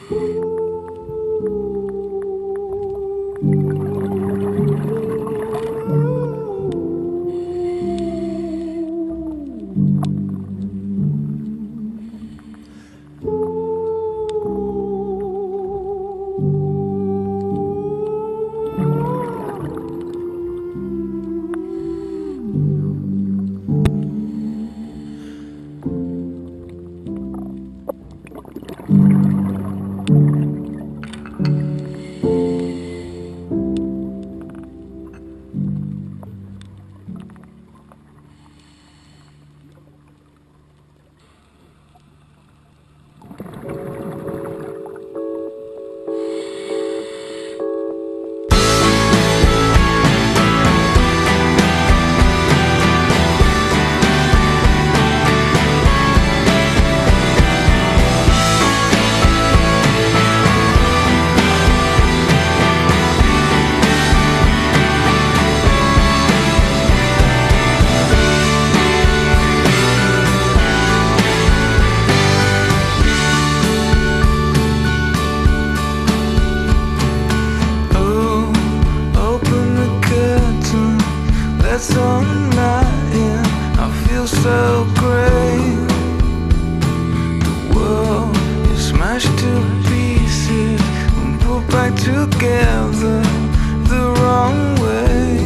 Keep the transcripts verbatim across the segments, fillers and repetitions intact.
sunlight in, I feel so great. The world is smashed to pieces and put back together the wrong way.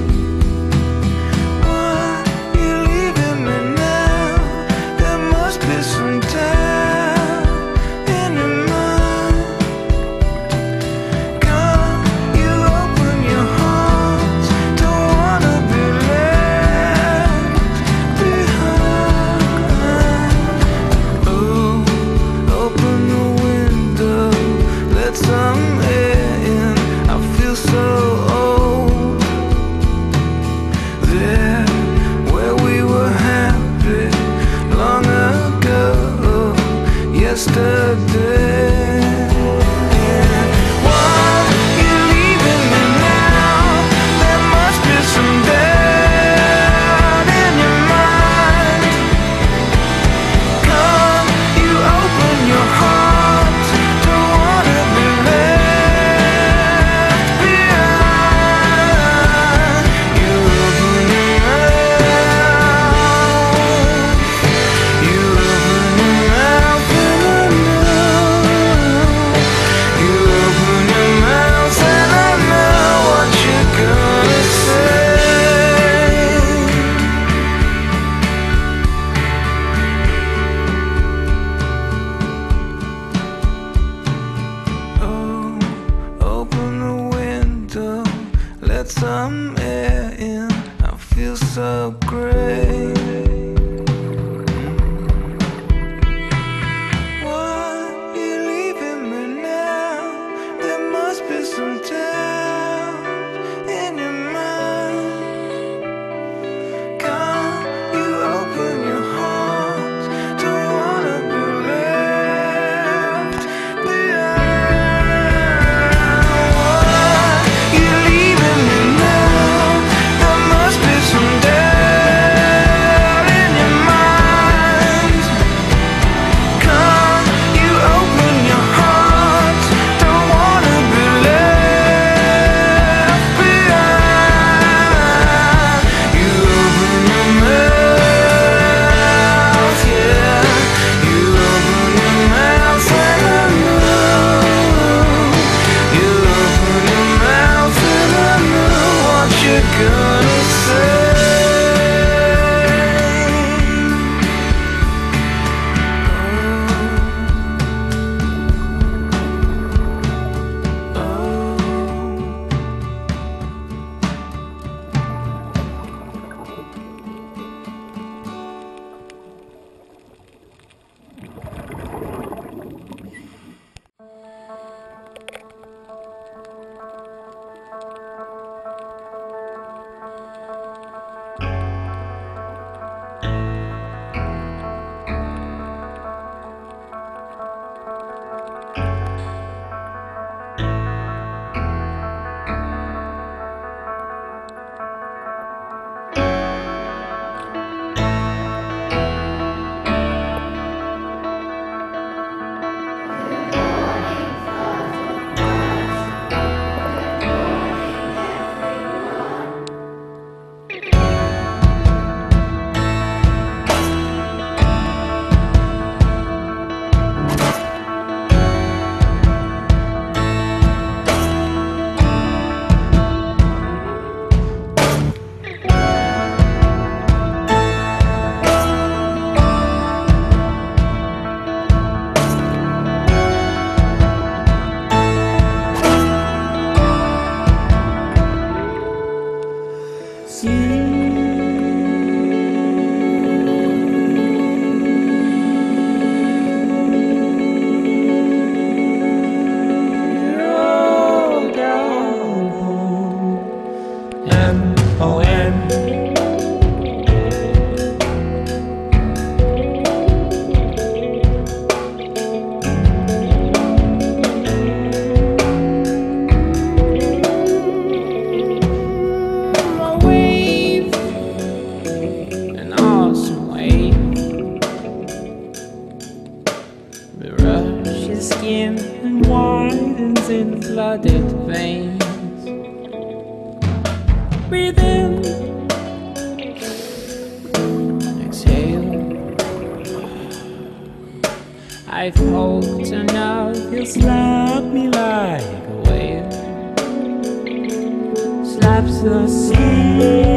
Why you leaving me now? There must be some doubt in your mind. Can't you open your heart? Don't wanna be left behind. Oh, open the window, let some air in. I feel so old. There, where we were happy long ago, yesterday. Why you leaving me now? There must be some doubt in your mind. Can't you open your heart? Don't wanna be left behind. You open your mouth, you open your mouth and I know. You open your mouth and I know what you're gonna say. Oh, open the window, let some air in. I feel so great. Why you leaving me now? There must be some doubt in your mind. Can't you open your heart? Don't wanna be left behind. Why you leaving me now? There must be some doubt touches skin and widens in flooded veins. Breathe in, exhale. I've hoped and now he'll slap me like a whale slaps the sea.